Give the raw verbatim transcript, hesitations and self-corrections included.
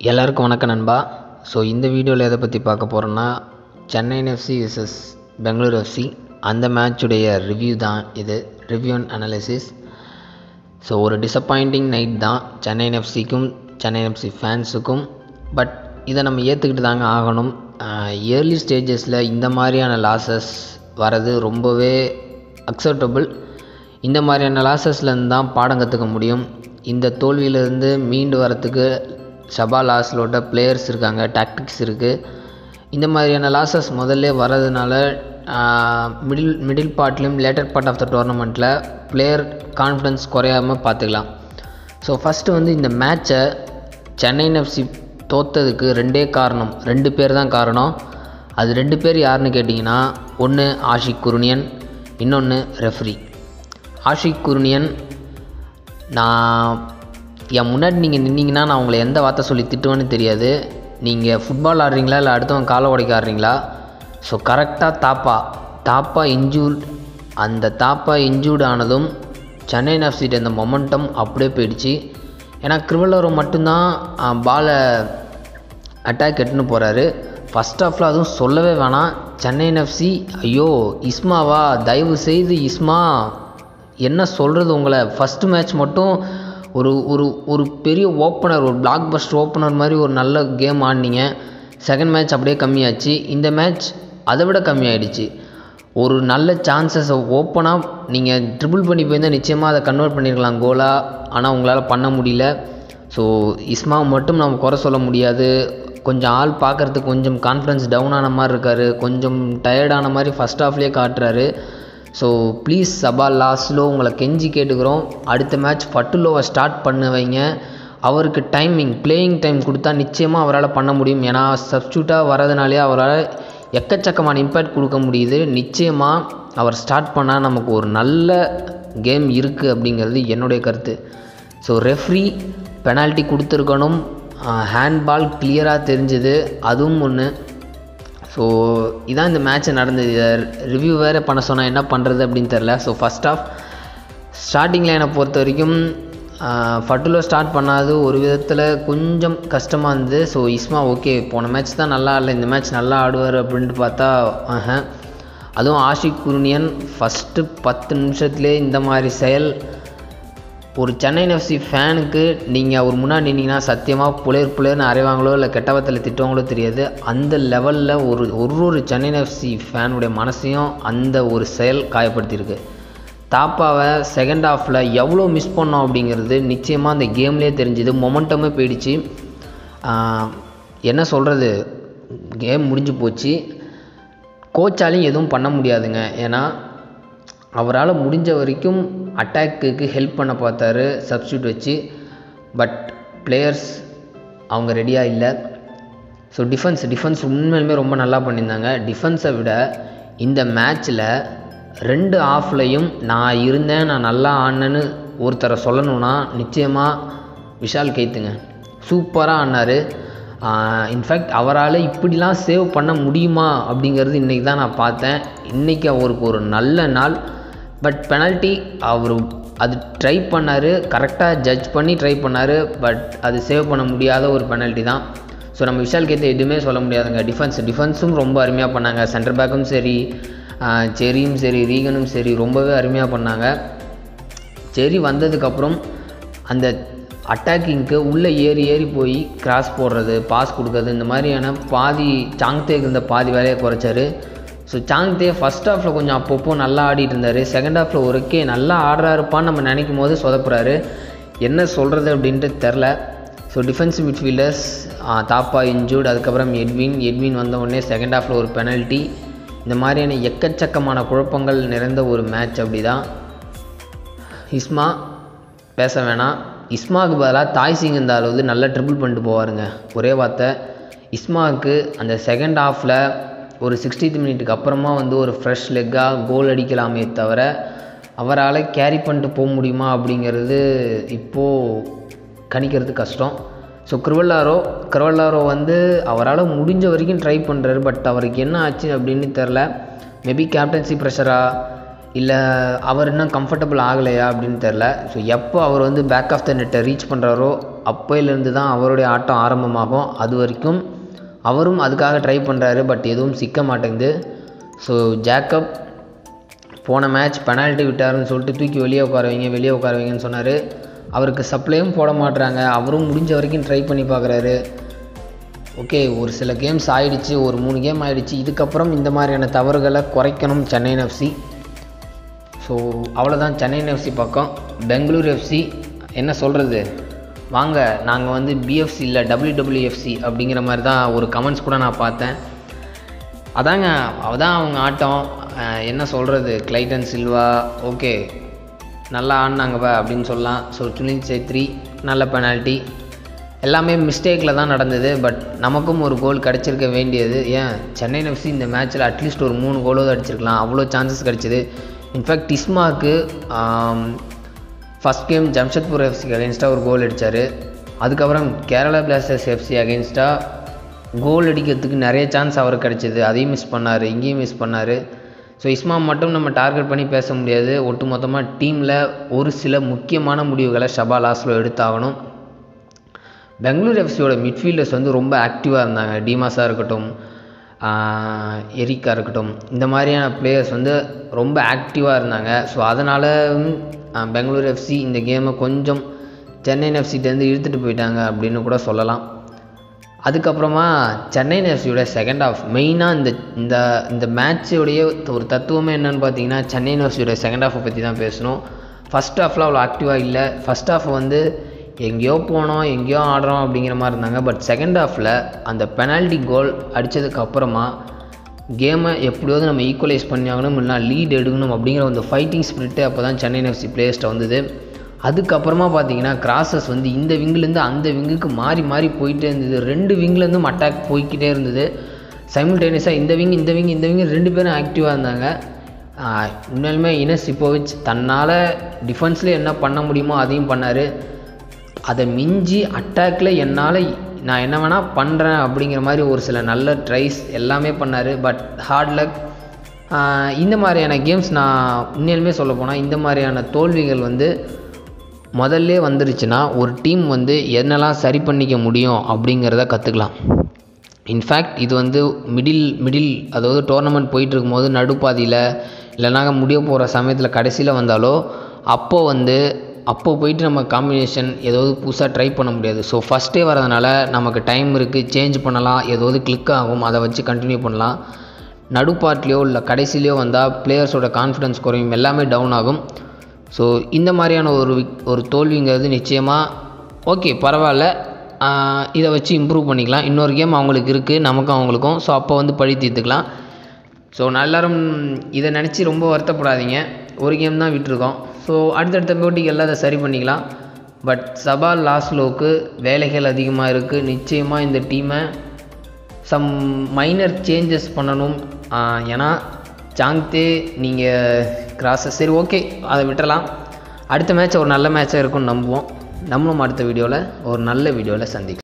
எல்லாருக்கும் வணக்கம் நண்பா. ஸோ இந்த வீடியோவில் எதை பற்றி பார்க்க போகிறோன்னா, சென்னையின் எஃப்சி விசஸ் பெங்களூர் எஃப்சி அந்த மேட்சுடைய ரிவ்யூ தான் இது, ரிவ்யூ அண்ட் அனாலிசிஸ். ஸோ ஒரு டிசப்பாயிண்டிங் நைட் தான் சென்னையின் எஃப்சிக்கும் சென்னையின் எஃப்சி ஃபேன்ஸுக்கும். பட் இதை நம்ம ஏற்றுக்கிட்டு தாங்க ஆகணும். இயர்லி ஸ்டேஜஸில் இந்த மாதிரியான லாஸஸ் வர்றது ரொம்பவே அக்செப்டபுள். இந்த மாதிரியான லாஸஸ்லேருந்து தான் பாடம் கற்றுக்க முடியும். இந்த தோல்வியிலேருந்து மீண்டு வரத்துக்கு ஷபா லாஸ்லோட பிளேயர்ஸ் இருக்காங்க, டாக்டிக்ஸ் இருக்குது. இந்த மாதிரியான லாஸஸ் முதல்ல வர்றதுனால மிடில் மிடில் பார்ட்லேயும் லேட்டர் பார்ட் ஆஃப் த டோர்னமெண்ட்டில் பிளேயர் கான்ஃபிடன்ஸ் குறையாமல் பார்த்துக்கலாம். ஸோ ஃபஸ்ட்டு வந்து இந்த மேட்சை சென்னையின் எஃப்சி தோற்றதுக்கு ரெண்டே காரணம், ரெண்டு பேர் தான் காரணம். அது ரெண்டு பேர் யாருன்னு கேட்டிங்கன்னா, ஒன்று ஆஷிக் குருணியன், இன்னொன்று ரெஃப்ரி. ஆஷிக் குருணியன், நான் என் முன்னாடி நீங்கள் நின்னீங்கன்னா நான் உங்களை எந்த வார்த்தை சொல்லி திட்டுவேன்னு தெரியாது. நீங்கள் ஃபுட்பால் ஆடுறீங்களா இல்லை அடுத்தவங்க காலை உடைக்க ஆடுறீங்களா? ஸோ கரெக்டாக தாப்பா தாப்பா இன்ஜூர்ட் அந்த தாப்பா இன்ஜூர்ட் ஆனதும் சென்னையின் எஃப்சிட்ட இந்த மொமெண்டம் அப்படியே போயிடுச்சு. ஏன்னா கிரிவலோரை மட்டும்தான் பாலை அட்டாக் எட்டுன்னு போகிறாரு. ஃபஸ்ட் ஆஃபில் அதுவும் சொல்லவே வேணாம். சென்னையின் எஃப்சி, ஐயோ இஸ்மாவா, தயவு செய்து இஸ்மா, என்ன சொல்கிறது உங்களை. ஃபஸ்ட்டு மேட்ச் மட்டும் ஒரு ஒரு ஒரு பெரிய ஓப்பனர், ஒரு பிளாக் பஸ்டர் ஓப்பனர் மாதிரி ஒரு நல்ல கேம் ஆடினீங்க. செகண்ட் மேட்ச் அப்படியே கம்மியாச்சு. இந்த மேட்ச் அதை விட கம்மியாயிடுச்சு. ஒரு நல்ல சான்சஸை ஓப்பனாக நீங்கள் ட்ரிபிள் பண்ணி போயிருந்தால் நிச்சயமாக அதை கன்வெர்ட் பண்ணியிருக்கலாம் கோலாக. ஆனால் உங்களால் பண்ண முடியல. ஸோ இஸ்மாவை மட்டும் நம்ம குறை சொல்ல முடியாது. கொஞ்சம் ஆள் பார்க்குறதுக்கு கொஞ்சம் கான்ஃபிடன்ஸ் டவுன் ஆன மாதிரி இருக்கார், கொஞ்சம் டயர்டான மாதிரி ஃபஸ்ட் ஹாஃப்லேயே காட்டுறாரு. ஸோ ப்ளீஸ் சபா லாஸ்லோ உங்களை கெஞ்சி கேட்டுக்கிறோம், அடுத்த மேட்ச் பட்டுலோவை ஸ்டார்ட் பண்ண வைங்க. அவருக்கு டைமிங், பிளேயிங் டைம் கொடுத்தா நிச்சயமாக அவரால் பண்ண முடியும். ஏன்னா சப்ஸ்டியூட்டாக வரதுனாலே அவரால் எக்கச்சக்கமான இம்பேக்ட் கொடுக்க முடியுது. நிச்சயமாக அவர் ஸ்டார்ட் பண்ணால் நமக்கு ஒரு நல்ல கேம் இருக்குது அப்படிங்கிறது என்னுடைய கருத்து. ஸோ ரெஃப்ரி பெனால்ட்டி கொடுத்துருக்கணும், ஹேண்ட்பால் கிளியராக தெரிஞ்சுது, அதுவும் ஒன்று. ஸோ இதான் இந்த மேட்ச்சு நடந்தது. ரிவ்யூ வேறு பண்ண சொன்னால் என்ன பண்ணுறது அப்படின்னு தெரில. ஸோ ஃபஸ்ட் ஆஃப் ஸ்டார்டிங் லைனை பொறுத்த வரைக்கும் ஃபட்டுலோ ஸ்டார்ட் பண்ணாது ஒரு விதத்தில் கொஞ்சம் கஷ்டமாக இருந்தது. ஸோ இஸ்மா ஓகே, போன மேட்ச் தான் நல்லா ஆடல, இந்த மேட்ச் நல்லா ஆடுவார் அப்படின்ட்டு பார்த்தா ஆஹ. அதுவும் ஆஷிக் குருணியன் ஃபஸ்ட்டு பத்து நிமிஷத்துலேயே இந்த மாதிரி செயல். ஒரு சென்னையின் எஃப்சி ஃபேனுக்கு நீங்கள் அவர் முன்னாடி நின்னீங்கன்னா சத்தியமாக புலேர் புலேர்னு அரைவாங்களோ இல்லை கெட்டவத்தில் திட்டுவாங்களோ தெரியாது. அந்த லெவலில் ஒரு ஒரு ஒரு சென்னையின் எஃப்சி ஃபேனுடைய மனசையும் அந்த ஒரு செயல் காயப்படுத்தியிருக்கு. தாப்பாவை செகண்ட் ஹாஃபில் எவ்வளோ மிஸ் பண்ணோம் அப்படிங்கிறது நிச்சயமாக அந்த கேம்லேயே தெரிஞ்சுது. மொமெண்டமே போயிடுச்சு. என்ன சொல்கிறது, கேம் முடிஞ்சு போச்சு. கோச்சாலையும் எதுவும் பண்ண முடியாதுங்க. ஏன்னா அவரால் முடிஞ்ச வரைக்கும் அட்டாக்குக்கு ஹெல்ப் பண்ண பார்த்தாரு சப்ஸ்டியூட் வச்சு. பட் பிளேயர்ஸ் அவங்க ரெடியாக இல்லை. ஸோ டிஃபென்ஸ் டிஃபென்ஸ் உண்மையிலுமே ரொம்ப நல்லா பண்ணியிருந்தாங்க. டிஃபென்ஸை விட இந்த மேட்ச்சில் ரெண்டு ஆஃப்லையும் நான் இருந்தேன், நான் நல்லா ஆடினேன்னு ஒருத்தரை சொல்லணுன்னா நிச்சயமாக விஷால் கெய்த்துங்க. சூப்பராக ஆடினார். இன்ஃபேக்ட் அவரால் இப்படிலாம் சேவ் பண்ண முடியுமா அப்படிங்கிறது இன்றைக்கி தான் நான் பார்த்தேன். இன்றைக்கி அவருக்கு ஒரு நல்ல நாள். பட் பெனால்ட்டி அவர் அது ட்ரை பண்ணார், கரெக்டாக ஜட்ஜ் பண்ணி ட்ரை பண்ணார். பட் அது சேவ் பண்ண முடியாத ஒரு பெனால்ட்டி தான். ஸோ நம்ம விஷால் கேத்து எதுவுமே சொல்ல முடியாதுங்க. டிஃபென்ஸ் டிஃபென்ஸும் ரொம்ப அருமையாக பண்ணாங்க. சென்டர் பேக்கும் சரி, செரியும் சரி, ரீகனும் சரி, ரொம்பவே அருமையாக பண்ணாங்க. செரி வந்ததுக்கப்புறம் அந்த அட்டாக்கிங்க்கு உள்ளே ஏறி ஏறி போய் கிராஸ் போடுறது, பாஸ் கொடுக்குறது, இந்த மாதிரியான பாதி சாங்தேக்கு இருந்த பாதி வேலையை குறைச்சார். ஸோ சாங்தே ஃபஸ்ட் ஹாஃபில் கொஞ்சம் அப்பப்போ நல்லா ஆடிட்டு இருந்தார். செகண்ட் ஹாஃபில் ஒருக்கே நல்லா ஆடுறாருப்பான்னு நம்ம நினைக்கும் போது சொதப்புறாரு. என்ன சொல்கிறது அப்படின்ட்டு தெரில. So defensive midfielders Thapa injured, அதுக்கப்புறம் எட்வின் எட்வின் வந்த உடனே செகண்ட் ஹாஃபில் ஒரு பெனல்ட்டி. இந்த மாதிரியான எக்கச்சக்கமான குழப்பங்கள் நிறைந்த ஒரு மேட்ச். அப்படி தான் இஸ்மா பேச வேணாம். இஸ்மாவுக்கு பதிலாக தாய் சிங் இந்த அளவு நல்லா ட்ரிபிள் பண்ணிட்டு போவாருங்க. ஒரே வார்த்தை, இஸ்மாவுக்கு அந்த செகண்ட் ஹாஃபில் ஒரு சிக்ஸ்டீத் மினிட்டுக்கு அப்புறமா வந்து ஒரு ஃப்ரெஷ் லெக்காக கோல் அடிக்கலாமே தவிர அவரால் கேரி பண்ணிட்டு போக முடியுமா அப்படிங்கிறது இப்போது கணிக்கிறது கஷ்டம். ஸோ கிரிவல்லாரோ கிரிவல்லாரோ வந்து அவரால் முடிஞ்ச வரைக்கும் ட்ரை பண்ணுறாரு. பட் அவருக்கு என்ன ஆச்சு அப்படின்னு தெரில. மேபி கேப்டன்சி ப்ரெஷரா இல்லை அவர் இன்னும் கம்ஃபர்டபுள் ஆகலையா அப்படின்னு தெரில. ஸோ எப்போ அவர் வந்து பேக் ஆஃப் த நெட்டை ரீச் பண்ணுறாரோ அப்போயிலேருந்து தான் அவருடைய ஆட்டம் ஆரம்பமாகும். அது வரைக்கும் அவரும் அதுக்காக ட்ரை பண்ணுறாரு. பட் எதுவும் சிக்க மாட்டேங்குது. ஸோ ஜேக்கப் போன மேட்ச் பெனால்ட்டி விட்டாருன்னு சொல்லிட்டு தூக்கி வெளியே உட்கார வைங்க வெளியே உட்கார வைங்கன்னு சொன்னார். அவருக்கு சப்ளையும் போட மாட்டுறாங்க. அவரும் முடிஞ்ச வரைக்கும் ட்ரை பண்ணி பார்க்குறாரு. ஓகே, ஒரு சில கேம்ஸ் ஆகிடுச்சு, ஒரு மூணு கேம் ஆகிடுச்சு. இதுக்கப்புறம் இந்த மாதிரியான தவறுகளை குறைக்கணும் சென்னையின் எஃப்சி. ஸோ அவ்வளோதான் சென்னையின் எஃப்சி பக்கம். பெங்களூர் எஃப்சி என்ன சொல்கிறது, வாங்க நாங்கள் வந்து பிஎஃப்சி இல்லை டபிள்யூ டபிள்யூ எஃப்சி அப்படிங்கிற மாதிரி தான் ஒரு கமெண்ட்ஸ் கூட நான் பார்த்தேன். அதாங்க அதான் அவங்க ஆட்டம். என்ன சொல்கிறது, கிளைட்டன் சில்வா ஓகே நல்லா ஆடினாங்கப்பா அப்படின்னு சொல்லலாம். ஸோ சுனில் சேத்ரி நல்ல பெனால்ட்டி, எல்லாமே மிஸ்டேக்கில் தான் நடந்தது. பட் நமக்கும் ஒரு கோல் கிடச்சிருக்க வேண்டியது. ஏன் சென்னை எஃப்சி இந்த மேட்ச்சில் அட்லீஸ்ட் ஒரு மூணு கோலாவது அடிச்சிருக்கலாம். அவ்வளோ சான்சஸ் கிடச்சிது. இன்ஃபேக்ட் டிஸ்மாக்கு ஃபஸ்ட் கேம் ஜம்ஷெட்பூர் எஃப்சிக்கு அகெயின்ஸ்டாக ஒரு கோல் அடித்தார். அதுக்கப்புறம் கேரளா பிளாஸ்டர்ஸ் எஃப்சி அகெயின்ஸ்டாக கோல் அடிக்கிறதுக்கு நிறைய சான்ஸ் அவருக்கு கிடச்சிது. அதையும் மிஸ் பண்ணார், இங்கேயும் மிஸ் பண்ணார். ஸோ இஸ்மா மட்டும் நம்ம டார்கெட் பண்ணி பேச முடியாது. ஒட்டு மொத்தமாக டீமில் ஒரு சில முக்கியமான முடிவுகளை ஷபா லாஸ்ட்டில் எடுத்தாகணும். பெங்களூர் எஃப்சியோட மிட்ஃபீல்டர்ஸ் வந்து ரொம்ப ஆக்டிவாக இருந்தாங்க. டிமாஸாக இருக்கட்டும், எரிக்கா இருக்கட்டும், இந்த மாதிரியான பிளேயர்ஸ் வந்து ரொம்ப ஆக்டிவாக இருந்தாங்க. ஸோ அதனால் பெங்களூர் எஃப்சி இந்த கேமை கொஞ்சம் சென்னை எஃப்சிட்டேருந்து இழுத்துட்டு போயிட்டாங்க அப்படின்னு கூட சொல்லலாம். அதுக்கப்புறமா சென்னை எஃப்சியோட செகண்ட் ஆஃப் மெயினாக இந்த இந்த இந்த மேட்சோடைய ஒரு தத்துவமே என்னென்னு பார்த்தீங்கன்னா சென்னை எஃப்சியோட செகண்ட் ஆஃபை பற்றி தான் பேசணும். ஃபஸ்ட் ஹாஃபில் அவ்வளோ ஆக்டிவாக இல்லை. ஃபஸ்ட் ஹாஃப் வந்து எங்கேயோ போனோம் எங்கேயோ ஆடுறோம் அப்படிங்கிற மாதிரி இருந்தாங்க. பட் செகண்ட் ஹாஃபில் அந்த பெனால்ட்டி கோல் அடித்ததுக்கப்புறமா கேமை எப்படியாவது நம்ம ஈக்குவலைஸ் பண்ணி ஆகணும், இல்லைனா லீட் எடுக்கணும் அப்படிங்கிற அந்த ஃபைட்டிங் ஸ்பிரிட்டு அப்போ தான் சென்னை எஃப்சி பிளேயர்ஸ்ட்டை வந்தது. அதுக்கப்புறமா பார்த்தீங்கன்னா கிராசஸ் வந்து இந்த விங்குலேருந்து அந்த விங்குக்கு மாறி மாறி போயிட்டே இருந்தது. ரெண்டு விங்லேருந்தும் அட்டாக் போய்கிட்டே இருந்தது சைமல்டேனியஸாக. இந்த விங் இந்த விங் இந்த விங் ரெண்டு பேரும் ஆக்டிவாக இருந்தாங்க. உண்மையிலுமே ஈனஸிப்போவிச் தன்னால் டிஃபென்ஸில் என்ன பண்ண முடியுமோ அதையும் பண்ணார். அதை மிஞ்சி அட்டாக்கில் என்னால் நான் என்ன வேணால் பண்ணுறேன் அப்படிங்கிற மாதிரி ஒரு சில நல்ல ட்ரைஸ் எல்லாமே பண்ணார். But hard luck. இந்த மாதிரியான கேம்ஸ் நான் உண்மையிலுமே சொல்ல போனால் இந்த மாதிரியான தோல்விகள் வந்து முதல்ல வந்துருச்சுன்னா ஒரு டீம் வந்து என்னெல்லாம் சரி பண்ணிக்க முடியும் அப்படிங்கிறத கற்றுக்கலாம். இன்ஃபேக்ட் இது வந்து மிடில் மிடில் அதாவது டோர்னமெண்ட் போயிட்டுருக்கும்போது நடுப்பாதியில் இல்லைனா முடிய போகிற சமயத்தில் கடைசியில் வந்தாலோ அப்போது வந்து அப்போது போயிட்டு நம்ம காம்பினேஷன் ஏதாவது புதுசாக ட்ரை பண்ண முடியாது. ஸோ ஃபஸ்ட்டே வரதுனால நமக்கு டைம் இருக்குது, சேஞ்ச் பண்ணலாம், ஏதாவது கிளிக் ஆகும், அதை வச்சு கண்டினியூ பண்ணலாம். நடுப்பாட்லேயோ இல்லை கடைசிலையோ வந்தால் பிளேயர்ஸோட கான்ஃபிடன்ஸ் குறையும், எல்லாமே டவுன் ஆகும். ஸோ இந்த மாதிரியான ஒரு ஒரு தோல்விங்கிறது நிச்சயமாக ஓகே பரவாயில்ல, இதை வச்சு இம்ப்ரூவ் பண்ணிக்கலாம். இன்னொரு கேம் அவங்களுக்கு இருக்குது, நமக்கும் அவங்களுக்கும். ஸோ அப்போ வந்து பழி தீர்த்துக்கலாம். ஸோ எல்லோரும் இதை நினச்சி ரொம்ப வருத்தப்படாதீங்க. ஒரு கேம் தான் விட்டுருக்கோம். ஸோ அடுத்தடுத்த போட்டிக்கு எல்லாம் அதை சரி பண்ணிக்கலாம். பட் சபால் லாஸ்லோவுக்கு வேலைகள் அதிகமாக இருக்குது. நிச்சயமாக இந்த டீமை சம் மைனர் சேஞ்சஸ் பண்ணணும். ஏன்னா சாங்தே நீங்கள் கிராஸஸ் சரி ஓகே அதை விட்டுறலாம். அடுத்த மேட்ச் ஒரு நல்ல மேட்சாக இருக்கும்னு நம்புவோம். நம்மளும் அடுத்த வீடியோவில் ஒரு நல்ல வீடியோவில் சந்திக்கலாம்.